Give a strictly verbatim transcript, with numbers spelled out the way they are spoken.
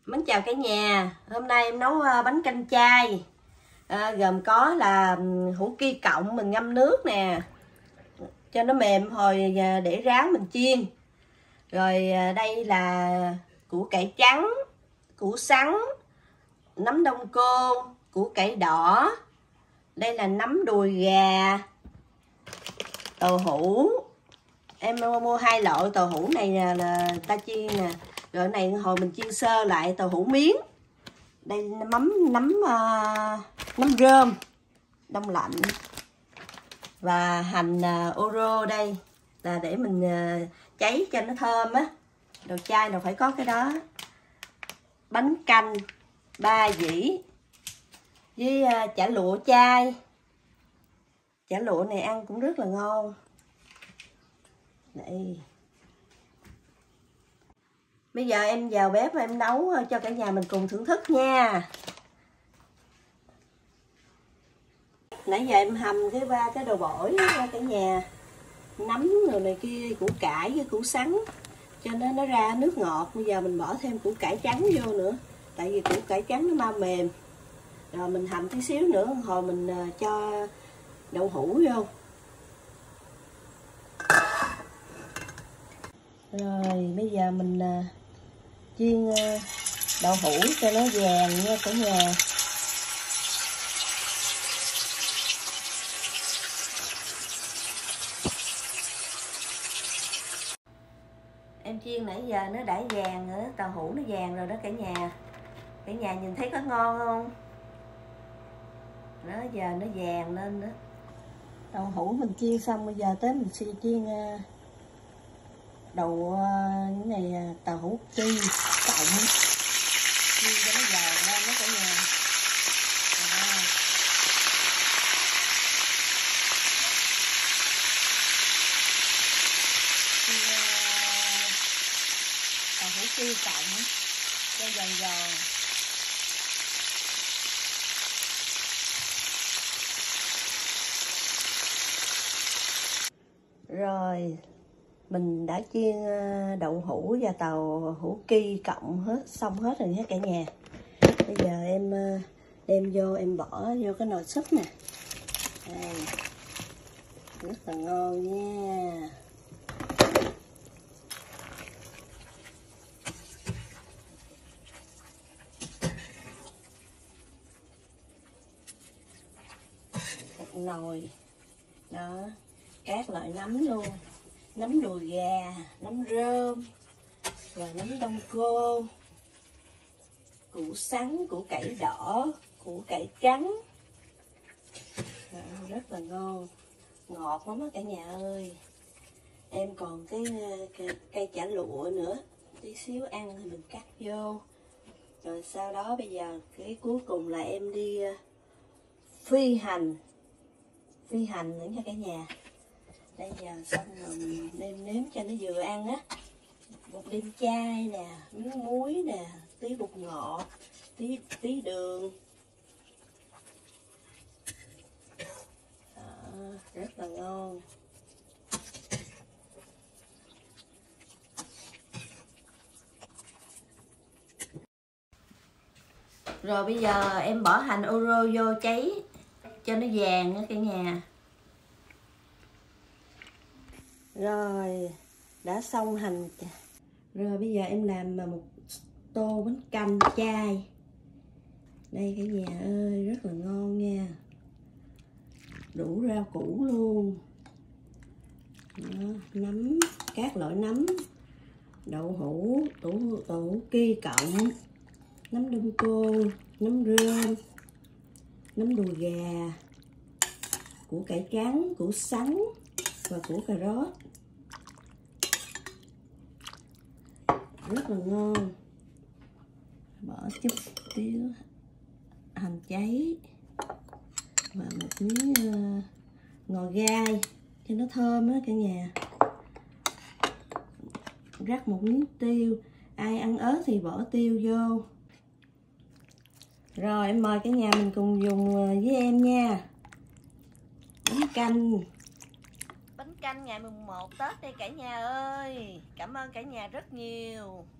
Mến chào cả nhà. Hôm nay em nấu bánh canh chay, à, gồm có là hủ ki cộng mình ngâm nước nè cho nó mềm, rồi để ráo mình chiên. Rồi đây là củ cải trắng, củ sắn, nấm đông cô, củ cải đỏ. Đây là nấm đùi gà, tàu hũ. Em mua hai loại tàu hũ này là, là ta chiên nè. Rồi này hồi mình chiên sơ lại tàu hũ miếng. Đây mắm nấm uh, nấm rơm đông lạnh. Và hành uh, oro đây là để mình uh, cháy cho nó thơm á. Đồ chay nào phải có cái đó. Bánh canh ba dĩ với uh, chả lụa chay. Chả lụa này ăn cũng rất là ngon. Đây. Bây giờ em vào bếp em nấu cho cả nhà mình cùng thưởng thức nha. Nãy giờ em hầm cái ba cái đồ bổi ra cả nhà. Nấm rồi này kia, củ cải với củ sắn cho nó nó ra nước ngọt. Bây giờ mình bỏ thêm củ cải trắng vô nữa. Tại vì củ cải trắng nó mau mềm. Rồi mình hầm tí xíu nữa hồi mình cho đậu hũ vô. Rồi bây giờ mình chiên đậu hũ cho nó vàng nha cả nhà. Em chiên nãy giờ nó đã vàng nữa, đậu hũ nó vàng rồi đó cả nhà. Cả nhà nhìn thấy có ngon không? Đó, giờ nó vàng lên nữa. Đậu hũ mình chiên xong, bây giờ tới mình sẽ chiên đậu cái này tàu hũ ki cộng chiên cho nó vàng lên đó cả nhà. À. Chiên tàu hũ ki cộng cho giòn giòn. Rồi mình đã chiên đậu hũ và tàu hũ ki cộng hết xong hết rồi nhé cả nhà. Bây giờ em đem vô em bỏ vô cái nồi súp nè. Đây. Rất là ngon nha. Một nồi đó, các loại nấm luôn. Nấm đùi gà, nấm rơm, và nấm đông cô, củ sắn, củ cải đỏ, củ cải trắng. Đó, rất là ngon, ngọt lắm á cả nhà ơi. Em còn cái cây, cây chả lụa nữa, tí xíu ăn thì mình cắt vô. Rồi sau đó bây giờ cái cuối cùng là em đi phi hành, phi hành nữa nha cả nhà. Đây giờ xong rồi mình nêm nếm cho nó vừa ăn á. Bột nêm chai nè, miếng muối nè, tí bột ngọt, tí tí đường. Đó, rất là ngon. Rồi bây giờ em bỏ hành oro vô cháy cho nó vàng nữa cả nhà. Rồi đã xong hành. Rồi bây giờ em làm một tô bánh canh chay. Đây cả nhà ơi, rất là ngon nha. Đủ rau củ luôn. Đó, nấm, các loại nấm, đậu hũ, tủ đậu hũ ki cộng, nấm đông cô, nấm rơm, nấm đùi gà, củ cải trắng, củ sắn và củ cà rốt. Rất là ngon. Bỏ chút xíu hành cháy và một miếng uh, ngò gai cho nó thơm á cả nhà. Rắc một miếng tiêu, ai ăn ớt thì bỏ tiêu vô. Rồi em mời cả nhà mình cùng dùng với em nha. Bánh canh Bánh canh ngày mùng một Tết đây cả nhà ơi. Cảm ơn cả nhà rất nhiều.